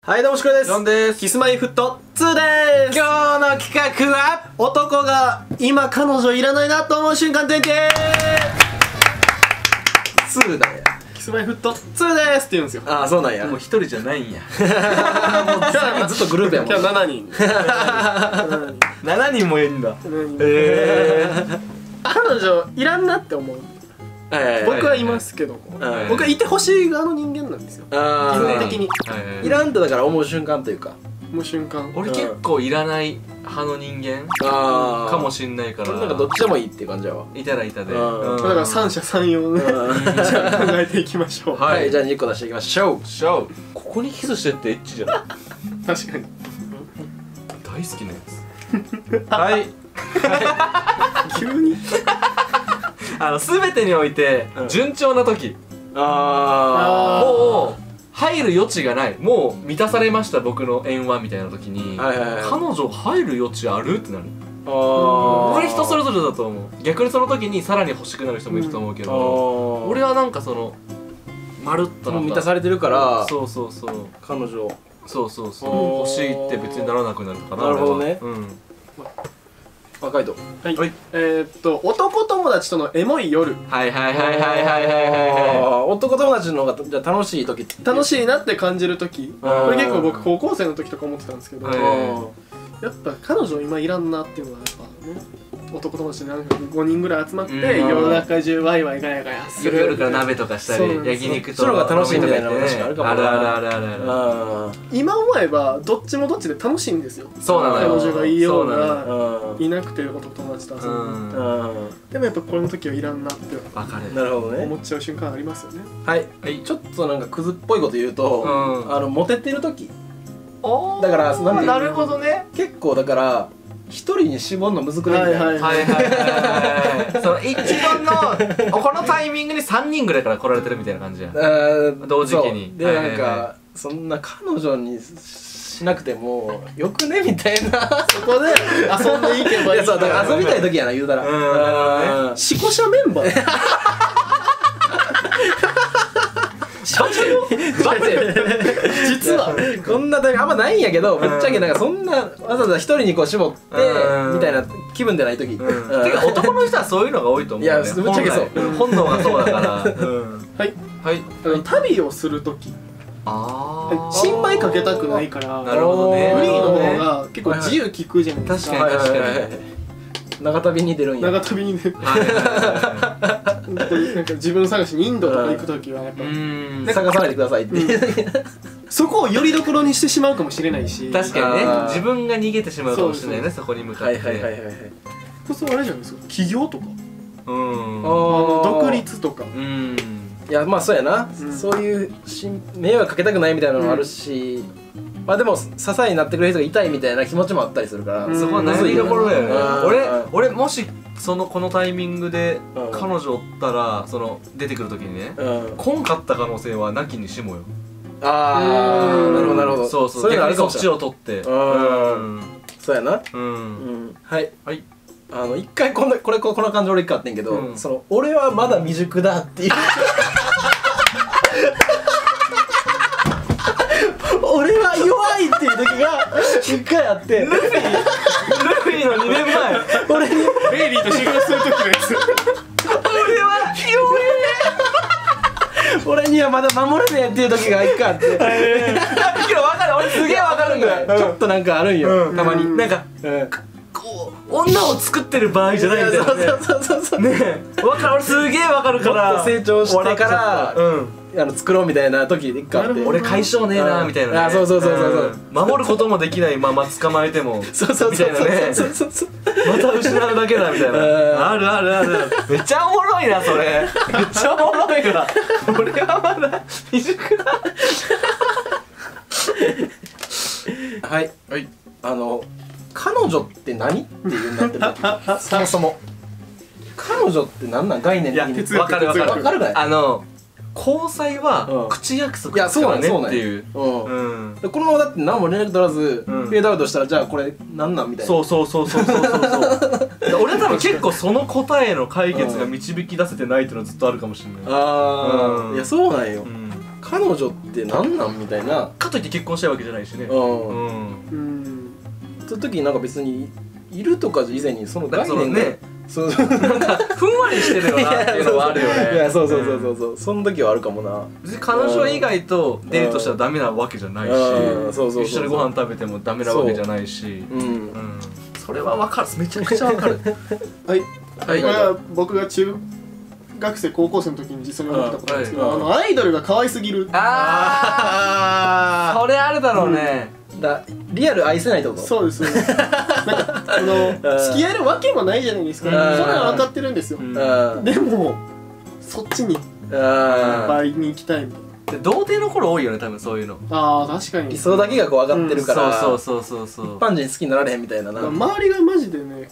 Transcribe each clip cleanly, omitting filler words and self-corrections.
はい、どうもしくれです。 ジョンです。 キスマイフット2でーす。 今日の企画は男が今彼女いらないなと思う瞬間点検2だよ。キスマイフット2でーすって言うんですよ。 ああ、そうなんや。もう一人じゃないんや。 もうずっとグループやもん。今日7人。 7人もいるんだ。 彼女いらんなって思う。僕はいますけども、僕はいてほしい側の人間なんですよ。基本的にいらんとだから思う瞬間というか、 思う瞬間。 俺結構いらない派の人間かもしんないから、 なんかどっちでもいいっていう感じやわ。 いたらいたで。だから三者三様ね。じゃあ考えていきましょう。 はい、 じゃあ2個出していきましょう。 ここにキスしてってエッチじゃん。 確かに大好きなやつ。はい。 急に全てにおいて順調な時、もう入る余地がない、もう満たされました僕の縁はみたいな時に、彼女入る余地あるってなる。これ人それぞれだと思う。逆にその時にさらに欲しくなる人もいると思うけど、俺はなんかそのまるっと満たされてるから、 そうそうそう、 彼女欲しいって別にならなくなるかな。 なるほどね。赤いと。はい。男友達とのエモい夜。 はいはいはいはいはいはい。 男友達の方がじゃ楽しい時、楽しいなって感じる時。これ結構僕高校生の時とか思ってたんですけど、やっぱ彼女今いらんなっていうのはやっぱね、男友達でなんか5人ぐらい集まって夜中中ワイワイガヤガヤする。 夜から鍋とかしたり焼肉とか。 それが楽しいみたいな話があるかも。 あるあるあるある。 今思えばどっちもどっちで楽しいんですよ。 そうなのよ。 彼女がいようがいなくて男友達と遊んで。でもやっぱこの時はいらんなってなるほどね、 思っちゃう瞬間ありますよね。 はい、ちょっとなんかクズっぽいこと言うと、モテてる時だから、 なるほどね。 結構だから一人に絞るのむずくないみたいな。 はいはいはい。その一番のこのタイミングに3人ぐらいから来られてるみたいな感じや。同時期に。 でなんかそんな彼女にしなくてもよくねみたいな。 そこで遊んでいけばいい。 そうだから遊びたい時やな言うたら。 四股社メンバー。実はこんなタイミングあんまないんやけど、ぶっちゃけなんかそんなわざわざ一人にこう絞ってみたいな気分でない時。てか男の人はそういうのが多いと思う。 いやぶっちゃけそう。 本能がそうだから。 はいはい。 旅をする時。心配かけたくないから。 なるほどね。 フリーの方が結構自由利くじゃないですか。 確かに確かに。 長旅に出るんや。 長旅に出る。なんか自分探しにインドとか行く時はやっぱ探さないでくださいって。 そこをよりどころにしてしまうかもしれないし。 確かにね。自分が逃げてしまうかもしれないね、そこに向かって。 そうあれじゃないですか。起業とか。 独独立とか。 いやまあそうやな。そういう迷惑かけたくないみたいなのもあるし。まあでも支えになってくれる人がいたいみたいな気持ちもあったりするから、 そこは悩みどころだよね。俺もしこのタイミングで彼女おったら、その出てくる時にね、来んかった可能性はなきにしもよ。 ああ、なるほどなるほど。 そうそう、逆にそっちを取って。 そうやな。はいはい。一回この感情俺一回あってんけど、その俺はまだ未熟だっていう。俺は弱いっていう時が一回あって、ルフィの2年前俺にベイビーと修行する時のやつ。 俺は弱い、 俺にはまだ守れねえっていう時が一回あって。 分かる、俺すげえ分かるんだよ。 ちょっとなんかあるんよ、たまに。 なんかこう女を作ってる場合じゃないみたいなね。 そうねえ、分かる、俺すげえ分かるから。 もっと成長してから作ろうみたいな時一回あって、 俺解消ねえなみたいなね。 そう守ることもできないまま捕まえてもみたいなね。また失うだけだみたいな。あるあるある。めっちゃおもろいなそれ。めっちゃおもろいから俺はまだ未熟だ。 はいはい。彼女って何っていうんだってる。そもそも彼女って何なん概念的に。 分かる分かる分かるかい。 交際は口約束ですからねっていう。このままだって何も連絡取らずフェードアウトしたら、じゃあこれ何なんみたいな。 そう俺は多分結構その答えの解決が導き出せてないっていうのはずっとあるかもしれない。 いやそうなんよ。 彼女ってなんなんみたいな。 かといって結婚したいわけじゃないしね。 その時になんか別にいるとか以前にその概念がね、 なんかふんわりしてるよなっていうのはあるよね。 いやそうその時はあるかもな。 別に彼女以外とデートしたらダメなわけじゃないし、一緒にご飯食べてもダメなわけじゃないし、それはわかる、めちゃくちゃわかる。 はい、これは僕が中学生高校生の時に実際に思ったことなんですけど、アイドルが可愛すぎる。 ああ、それあるだろうね。 リアル愛せないってこと？ そうです。なんか付き合えるわけもないじゃないですか。それは分かってるんですよ。でもそっちに倍に行きたいみたいな。 童貞の頃多いよね、多分そういうの。 ああ、確かに。 理想だけがこう分かってるから、 そう一般人好きになられへんみたいなな。 周りがマジでね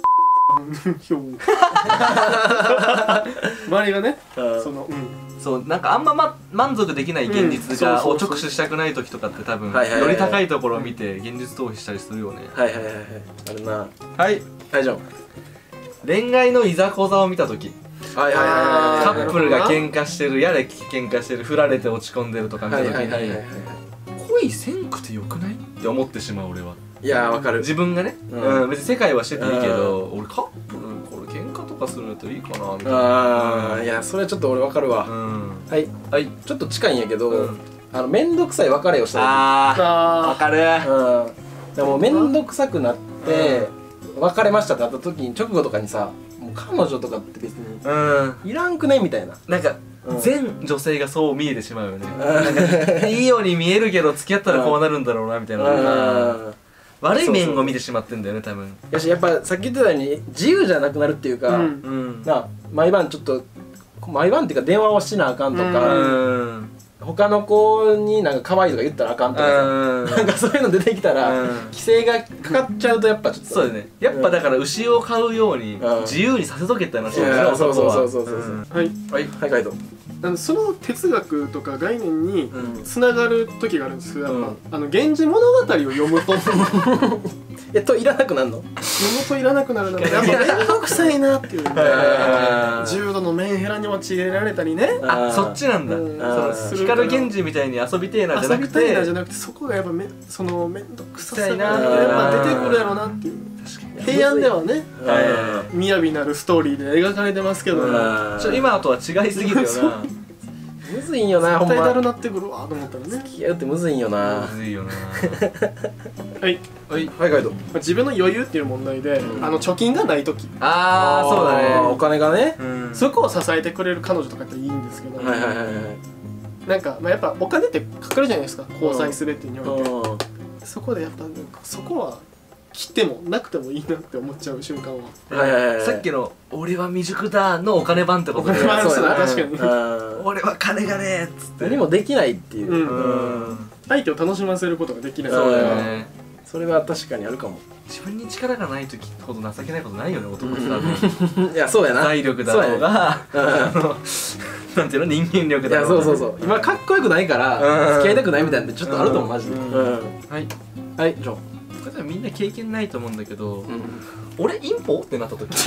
周りがね、 そう、なんかあんま満足できない現実を直視したくない時とかって多分より高いところを見て現実逃避したりするよね。 はいあるな。 はい大丈夫。 恋愛のいざこざを見た時、カップルが喧嘩してる、やれ喧嘩してる、振られて落ち込んでるとか見た時に恋せんくてよくないって思ってしまう。俺は。 いやわかる。 自分がね、別に世界はしてていいけど、俺カップルこれ喧嘩とかするといいかなみたいな。 いやそれはちょっと俺わかるわ。はいちょっと近いんやけど、面倒くさい別れをした時。 わかる。 でも面倒くさくなって別れましたってなった時に直後とかにさ、もう彼女とかって別にいらんくねみたいな。 なんか全女性がそう見えてしまうよね。いいように見えるけど付き合ったらこうなるんだろうなみたいな。悪い面を見てしまってんだよね、多分。 やしやっぱさっき言ってたように自由じゃなくなるっていうか、毎晩ちょっと毎晩っていうか電話をしなあかんとか、他の子になんか可愛いとか言ったらあかんとかさ、なんかそういうの出てきたら規制がかかっちゃうとやっぱちょっとそうだね。やっぱだから牛を飼うように自由にさせとけって話だよね。 そうはいカイト。 その哲学とか概念につながる時があるんですけど、やっぱ源氏物語を読むといらなくなるの？ 読むといらなくなるので、やっぱ面倒くさいなっていうね。重度のメンヘラに陥れられたりね。 あ、そっちなんだ。光源氏みたいに遊びてえなじゃなくて、 そこがやっぱその面倒くささがやっぱ出てくるやろなっていう。平安ではね、雅なるストーリーで描かれてますけど、 今とは違いすぎるよな。 むずいんよな、ほんま。 絶対だるなってくるわと思ったらね。 付き合うってむずいんよな。 むずいよな。 はいカイト。 自分の余裕っていう問題で、貯金がない時。 ああ、そうだね。 お金がね。 そこを支えてくれる彼女とかっていいんですけど。なんかやっぱお金ってかかるじゃないですか、交際するっていうにおいて。そこでやっぱなんかそこは来てもなくてもいいなって思っちゃう瞬間は。 さっきの「俺は未熟だ」のお金版ってことで。 確かに。 俺は金がねえっつって。 何もできないっていう。 相手を楽しませることができない。 そうだよね。 それは確かにあるかも。 自分に力がない時ほど情けないことないよね、男って多分。 いやそうやな。 財力だろうが、なんていうの、人間力だろうが。 いやそう今かっこよくないから付き合いたくないみたいなちょっとあると思うマジで。はいジョン。 これみんな経験ないと思うんだけど、俺インポってなった時。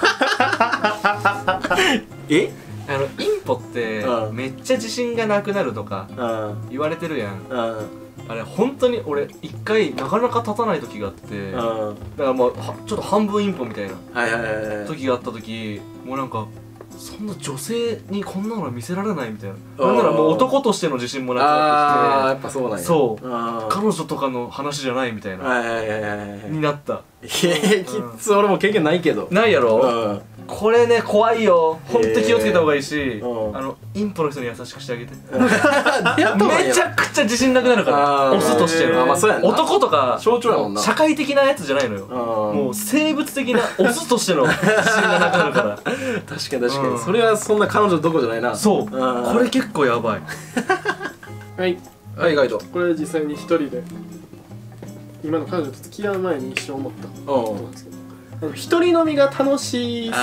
インポってめっちゃ自信がなくなるとか言われてるやん。あれ本当に俺一回なかなか立たない時があって、だからまあちょっと半分インポみたいな時があった時、もうなんかそんな女性にこんなの見せられないみたいな、なんならもう男としての自信もなくなってきて、 やっぱそうなんや。 そう彼女とかの話じゃないみたいなになった。 きつ俺も経験ないけど。 ないやろ。これね怖いよ。ほんと気をつけた方がいいし、インポの人に優しくしてあげて。めちゃくちゃ自信なくなるから、オスとしての。男とか象徴やもんな。 社会的なやつじゃないのよ。もう生物的なオスとしての自信がなくなるから。 確かにそれはそんな彼女どこじゃないな。 そう、これ結構やばい。 はい、ガイド。これ実際に一人で今の彼女と付き合う前に一生思ったことなんですけど、一人飲みが楽しすぎる。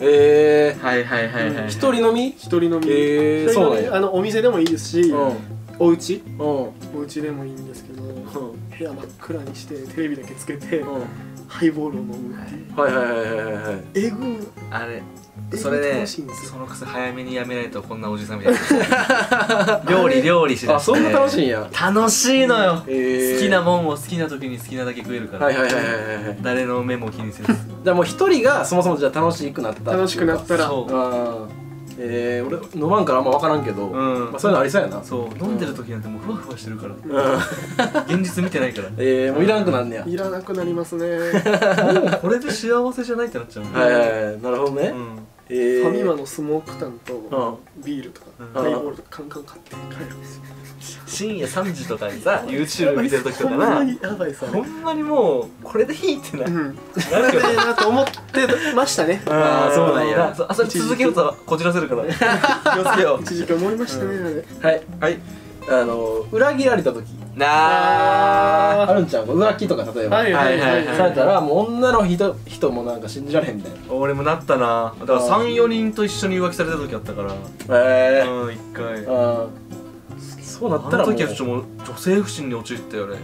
はい。 一人飲み？ 一人飲み。 そうなんや。 お店でもいいですし、 お家でもいいんですけど、部屋真っ暗にしてテレビだけつけてハイボールを飲むっていう。 はいはいはいはいはい。 えぐあれそれでその癖早めにやめないとこんなおじさんみたいな料理しだして。 あ、そんな楽しいんや。 楽しいのよ。好きなもんを好きな時に好きなだけ食えるから。誰の目も気にせず。 じゃあもう一人がそもそもじゃあ楽しくなった。 楽しくなったら。 俺飲まんからあんま分からんけど、そういうのありそうやな。 そう飲んでる時なんてもうふわふわしてるから現実見てないから。 もういらなくなんねや。 いらなくなりますね。 もうこれで幸せじゃないってなっちゃう。 なるほどね。 ファミマのスモークタンとビールとかハイボールとかカンカン買って帰るんですよ。 深夜3時とかにさ YouTube 見てる時とかな、ほんまにもうこれでいいってなるなと思ってましたね。 ああそうなんや。 それ続けるとこじらせるから気をつけよう。 一時期思いましたね。 はいはい。裏切られた時あるんちゃう。浮気とか例えばされたらもう女の人もなんか信じられへんみたいな。 俺もなったな。だから3、4人と一緒に浮気された時あったから。1回。 そうなったらあの時はちょっともう女性不信に陥ったよね。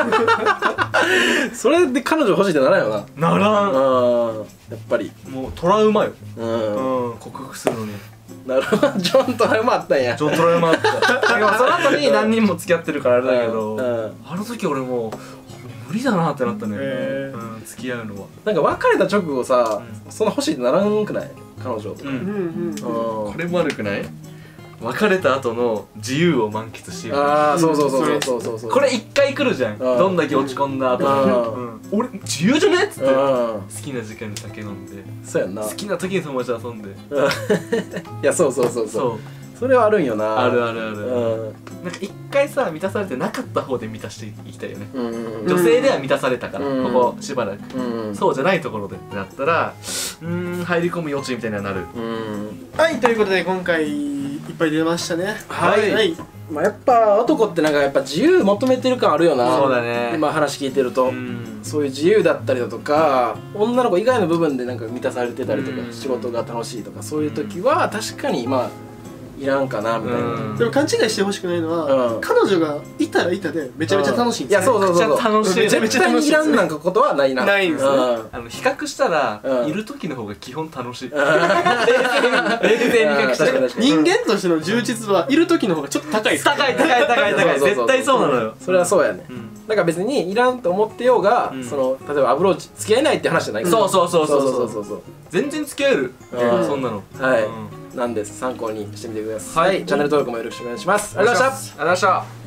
それで彼女欲しいってならんよな。 ならん。 やっぱりもうトラウマよ。克服するのに。 なるほど。ジョントラウマあったんや。 ジョントラウマあった。その後に何人も付き合ってるからあれだけど、あの時俺もう無理だなってなったね。付き合うのは。 なんか別れた直後さ、そんな欲しいってならんくない？彼女。 これも悪くない？別れた後の自由を満喫しよう。 ああそうそうそうそうそうそう。 これ1回来るじゃん。どんだけ落ち込んだ後に俺自由じゃねっつって好きな時間に酒飲んで、 そうやんな、 好きな時に友達と遊んで。いやそうそうそうそう、それはあるんよな。 あるあるある。なんか1回さ満たされてなかった方で満たしていきたいよね。女性では満たされたからここしばらく、そうじゃないところでってなったら入り込む余地みたいになる。 はい、ということで今回いっぱい出ましたね。 はい。まあやっぱ男ってなんかやっぱ自由求めてる感あるよな。 そうだね。 今話聞いてると、そういう自由だったりだとか、女の子以外の部分でなんか満たされてたりとか、仕事が楽しいとかそういう時は確かにまあいらんかなみたいな。 でも勘違いしてほしくないのは、彼女がいたらいたでめちゃめちゃ楽しいんですよ。 いやそうそうそう。 楽しい。 めちゃめちゃ楽しい。いらんなんかことはないな。 ないんですね。 比較したらいる時の方が基本楽しい。冷静に比較したら。 人間としての充実はいる時の方がちょっと高いです。 高い。絶対そうなのよ。 それはそうやね。だから別にいらんと思ってようが、その例えばアプローチ付き合えないって話じゃないから。 そう全然付き合える。そんなの。 はい。なんです。参考にしてみてください。チャンネル登録もよろしくお願いします。ありがとうございました。 ありがとうございました。